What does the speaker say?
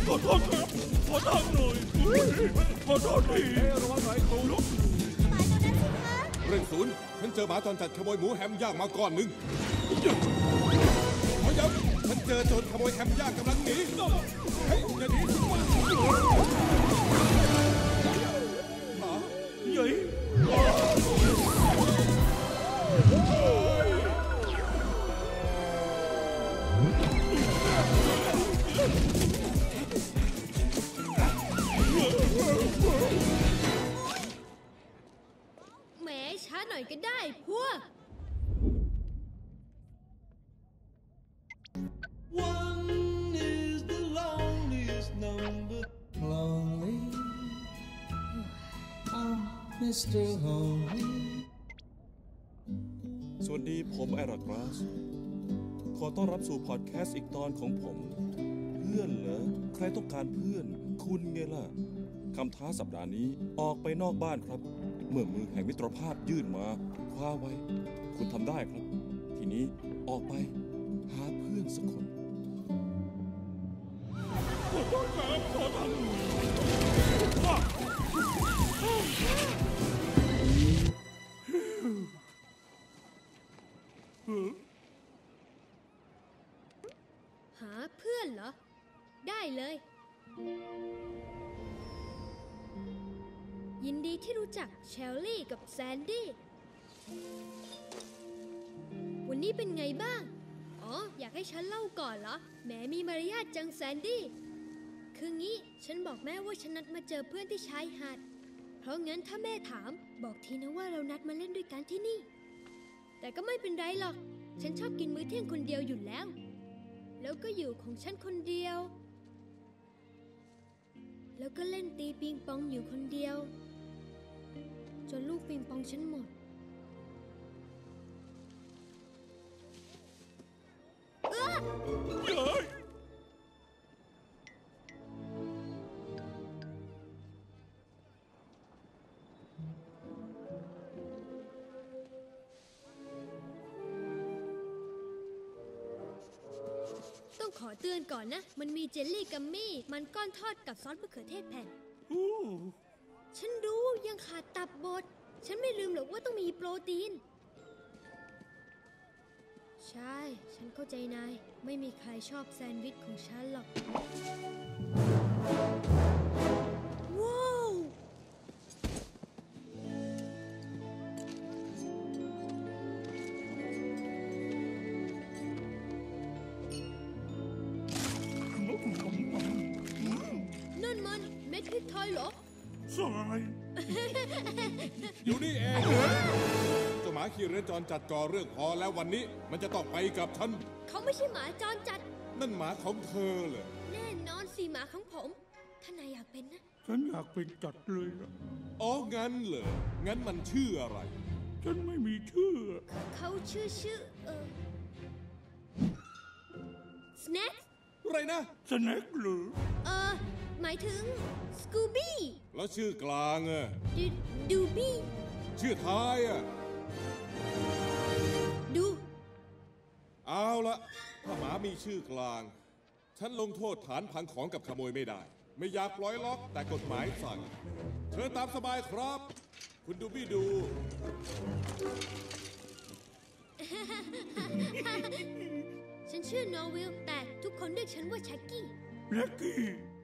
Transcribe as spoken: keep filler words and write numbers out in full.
ขอโทษครับขอโทษหน่อยขอโทษทีระวังหน่อยครูลูกหมาตัวนั้นสิคะเร่งศูนย์ฉันเจอหมาจรจัดขโมยหมูแฮมย่างมาก้อนหนึ่งขอย้ำฉันเจอโจรขโมยแฮมย่างกำลังหนีเฮ้ยอย่าหนีสิวะหมาใหญ่แหมช้าหน่อยก็ได้พวกสวัสดีผมแอรากราสขอต้อนรับสู่พอดแคสต์อีกตอนของผมเพื่อนเหรอใครต้องการเพื่อนคุณไงล่ะคำท้าสัปดาห์นี้ออกไปนอกบ้านครับเมื่อมือแห่งมิตรภาพยื่นมาคว้าไว้คุณทำได้ครับทีนี้ออกไปหาเพื่อนสักคนขอโทษครับขอโทษหาเพื่อนเหรอได้เลยยินดีที่รู้จักเชลลี่กับแซนดี้วันนี้เป็นไงบ้างอ๋ออยากให้ฉันเล่าก่อนเหรอแหมมีมารยาทจังแซนดี้คืองี้ฉันบอกแม่ว่าฉันนัดมาเจอเพื่อนที่ชายหาดเพราะงั้นถ้าแม่ถามบอกทีนะว่าเรานัดมาเล่นด้วยกันที่นี่แต่ก็ไม่เป็นไรหรอกฉันชอบกินมื้อเที่ยงคนเดียวอยู่แล้วแล้วก็อยู่ของฉันคนเดียวแล้วก็เล่นตีปิงปองอยู่คนเดียวจนลูกปิงปองฉันหมดเอ้อเย้ยต้องขอเตือนก่อนนะมันมีเจลลี่กัมมี่มันก้อนทอดกับซอสมะเขือเทศแผ่นฉันรู้ยังขาดตับบดฉันไม่ลืมหรอกว่าต้องมีโปรตีนใช่ฉันเข้าใจนายไม่มีใครชอบแซนด์วิชของฉันหรอกว้าวนั่นมันเม็ดพริกไทยเหรอสายอยู่นี่เองเจ้าหมาขี้เรือนจรจัดก่อเรื่องพอแล้ววันนี้มันจะต้องไปกับฉันเขาไม่ใช่หมาจรจัดนั่นหมาของเธอเหรอแน่นอนสิหมาของผมถ้านายอยากเป็นนะฉันอยากเป็นจัดเลยนะอ๋องั้นเหรองั้นมันชื่ออะไรฉันไม่มีชื่อเขาชื่อชื่อเออสแน็คอะไรนะสแน็คเหรอเออหมายถึงสกูบี้แล้วชื่อกลางอะดูดูบี้ชื่อท้ายอะดูเอาละถ้าหมามีชื่อกลางฉันลงโทษฐานพังของกับขโมยไม่ได้ไม่อยากปล่อยล็อกแต่กฎหมายสั่งเชิญตามสบายครับคุณดูบี้ดูฉันชื่อนอร์วิลแต่ทุกคนเรียกฉันว่าแช็กกี้แช็กกี้